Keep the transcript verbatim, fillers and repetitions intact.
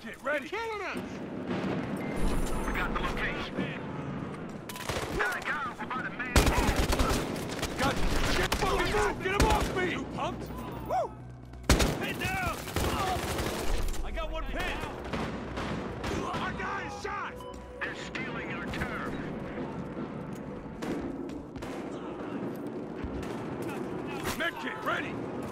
Medkit, ready! They're killing us! We got the location. Got a guy over by the main. Got shit, fucking move! Get him off me! You punked? Woo! Pin down! I got one pin! Our guy is shot! They're stealing our turf. Medkit, ready!